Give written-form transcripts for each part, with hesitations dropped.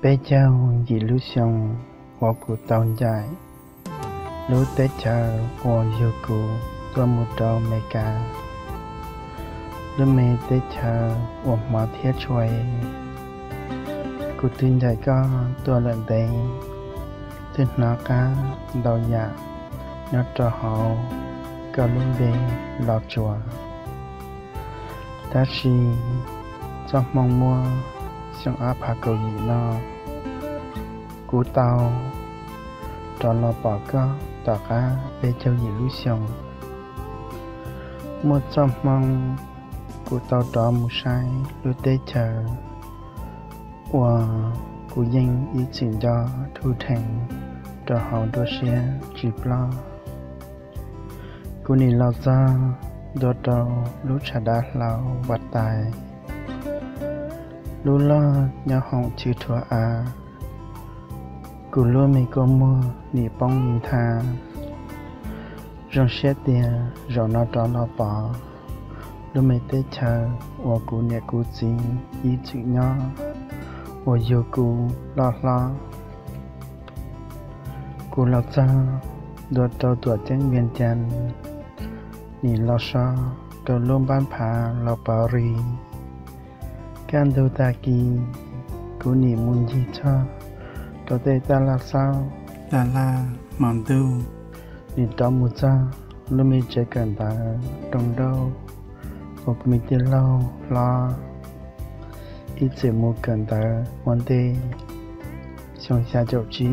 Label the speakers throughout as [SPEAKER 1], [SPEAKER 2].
[SPEAKER 1] Bé cháu dì lũ xong hoa cụ tao dài lũ tế chờ hoa yêu cụ tôi một đầu mẹ cả lũ mẹ tế chờ hoa mà thiết chuối cụ tin dài có tôi lần đây tin nó cá đầu nhà nó cho họ có luôn bề lọt chùa ta chỉ cho mong mua xong áp hạ cầu gì nó cú tao cho nó bỏ có tỏ cá để cho gì lũ xong một trong mong cú tao đó một sai lũ tế chờ và cú danh ý chuyện cho thu thành cho họ đua xe chịp lo cú này lo ra đua trâu lũ trả đá lao vật tài lũ lo nhau hồng chữ thua à cú lúa mi có mua nỉ bông nhìn tha rong xét tiền rồi nó cho nó bỏ lúa mi tết chờ và cú nhẹ cú gì ý chữ nhỏ và yêu cú lo cú lo cho đua trâu tuổi chân viên chân nỉ lo so trâu luôn bán phá lo bảo rì can đầu ta kỳ cú nỉ muốn gì cho trâu tê ta là sao ta là mòn tu nỉ trâu một cha lúc mình chơi cần ta trong đâu hoặc mình tiền lâu lo ít sẽ mua cần ta vấn đề xong xa chỗ chí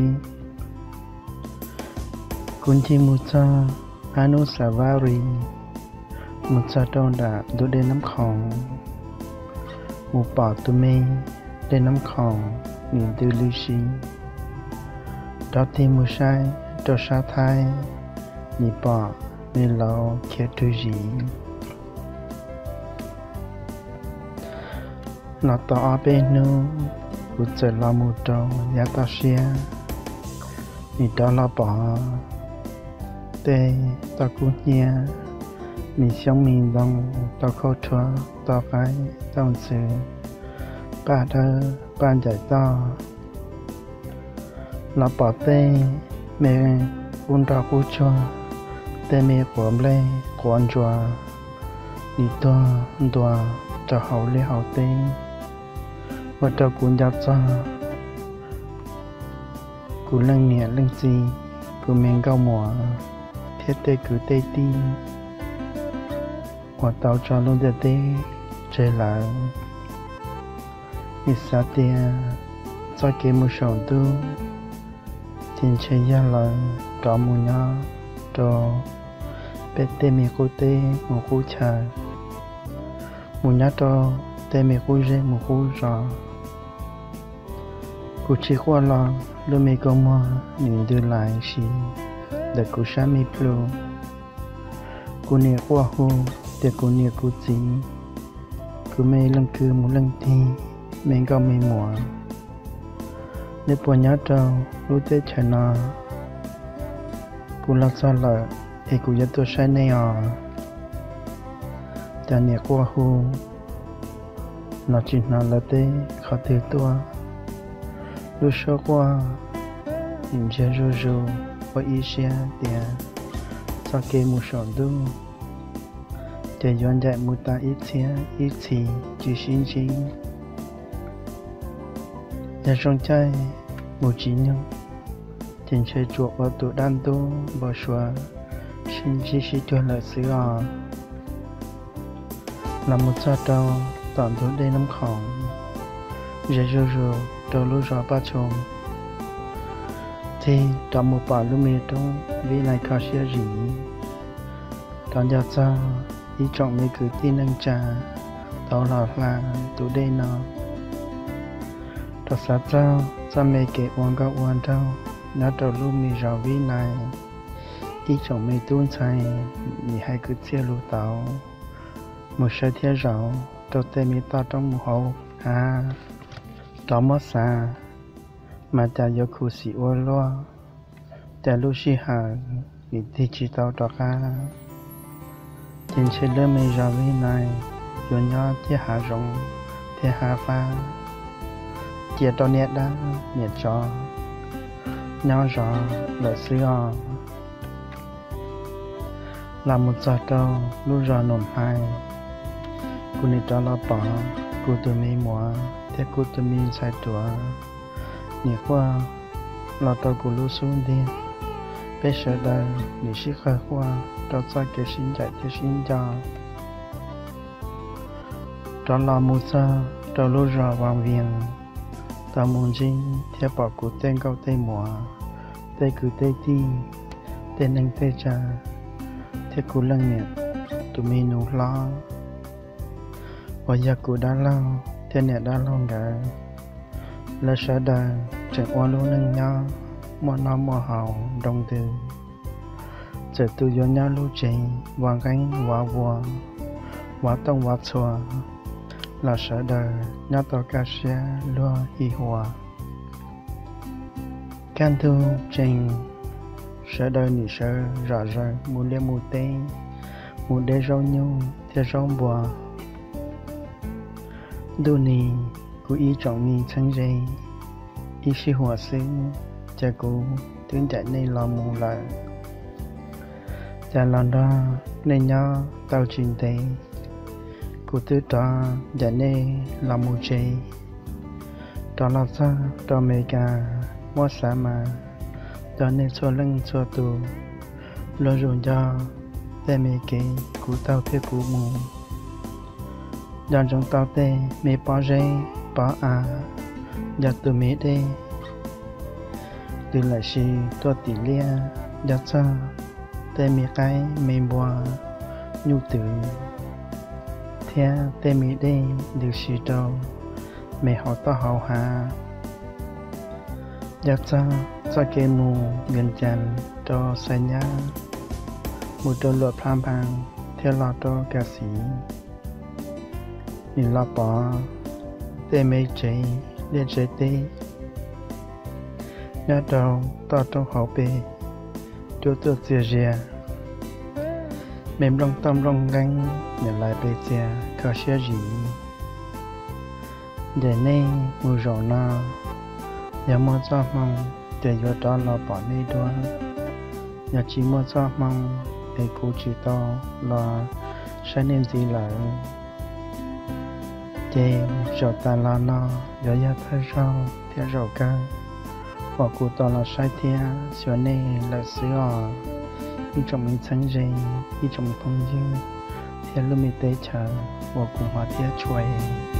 [SPEAKER 1] cũng chỉ một cha anu savari một cha trong đã đốt đến nắm khòng một bỏ tụi mình đến nắm khòng nhìn từ lưu sĩ đó thì một sai cho sa thai nhìn bỏ nên lo kia thứ gì nó tỏ ở bên nu của trời lo một trâu giá ta xe nhìn đó lo bỏ tê ta cũng nhẹ mình sống mình đông ta khâu chúa ta phải tông sự ba thơ ban giải to nó bỏ tê mẹ un ra cú chúa tê mẹ của lê của anh chúa đi toa cho hậu lê hậu tê và cho cuốn giáp cho cú lăng nhẹ lăng gì cú men cao mùa thiết tê cứ tê ti quả tàu cho luôn tê tê chơi lại ít xa tê cho kế một sầu tu tiền chơi gia lời có một nhỏ cho bé tê mẹ cô tê một cô trời một nhỏ cho tê mẹ cô dê một cô rõ cô chỉ qua lo lúc mẹ có mua những đưa lại xí để cô sáng mẹ plu cô nè qua hồ để cô nè cô gì cô mẹ lần cứ một lần thì mẹ có mẹ mùa để bỏ nhớ trâu lúc tết chờ nó cô lo sao lợi thì cô giúp tôi sai này à ta nè qua hồ nó chỉ nó là tê khó tiêu tua lúc sau qua nhìn chơi rô và ý xe tiền sau khi một sổ đu để dọn dạy một ta ít xe ít gì chỉ xin chính để trong chơi một chỉ nhau tiền chơi chuột vào tủ đan tu bỏ xóa xin chỉ cho lợi sữa là một sao trâu toàn thủ đây nắm khỏng dễ rô trâu lúa rõ ba chồng thì trong một bà lúc mẹ trong vì này có xe rỉ trong gia cha ý trọng mấy cứ tin nâng trà tao là tụ đây nó cho sát trao cha mẹ kể uống các uống trao nó trâu lúc mẹ rõ vì này ý trọng mấy tuôn chạy nhị hai cứ chia lũ tao một sai thiết rõ trâu tê mẹ ta trong một hậu đó mất xa mà ta yêu khu sĩ ô loa ta lúc xí hà vì thì chỉ tao đó cả trên chơi lớp mấy giờ với này rồi nhớ thiết hạ rộng thiết hạ pha chia cho nét đã nét cho nhau rõ lợi xưa làm một giờ đâu lúc rõ nổm hai cô nít cho lo bỏ cô tụi mình mua thế cô tụi mình sai tuổi nhỉ qua lo tao cô lúc xuống đi bây giờ đây nhỉ sĩ khơi qua cho sai cái xin chạy theo xin cho lo một giờ cho lúc rõ vàng viên ta muốn gì thì bảo cụ tên câu tên mùa tên cứ tên ti tên anh tên cha thì cụ lăng nhẹ tụi mình nụ lo và giờ cụ đã lo thế này đã lo cả là sợ đời chẳng qua luôn nâng nhau mua nó mua hậu đồng từ giờ tụi vô nhau lưu trình vàng cánh hóa vua hóa tông hóa chùa là sợ đời nhớ tao ca xe lúa hi hòa can thu trình sợ đời nỉ sợ rõ ràng muốn lên một tên muốn để rau nhu theo rau bò đu nì của ý trọng mi chân dây ý sĩ hòa sinh cha cụ tiếng chạy này lo mù lại cha lần đó nên nhớ tao trình tế cụ tư đó giải nê là mù chê đó là sao đó mê cả mua xa mà đó nê xua lưng xua tù lo rùn cho tê mê kê cụ tao thế cụ mù dọn trong tao tê mê bỏ rê bỏ dọn từ mê đê từ lại xì tua tỉ lia dọn xa tê mê cái mê bùa nhu tử theo tên mỹ đây được sử đâu mẹ họ to hậu hà giặc ra kê mù gần chăn cho sai nhá một đôi lụa plam bằng theo lọ cho ca sĩ nhìn lọ bỏ tên mê cháy lên cháy tê nhá đầu to trong hậu bê cho tôi chia rìa mềm rong tâm rong gánh nhận lại bề chia khó xe gì để nên mùi rổ nó nhà mua cho mong để vô đó là bỏ đi đó nhà chỉ mua cho mong để cô chỉ to là sẽ nên gì lại để rổ ta là nó giờ ya thay rau theo rổ ca hoặc cô to là sai theo xóa nên là sữa ý trong mình sáng dây ý trong mình phong dư theo lưu mi tế chờ và cùng hòa theo chuối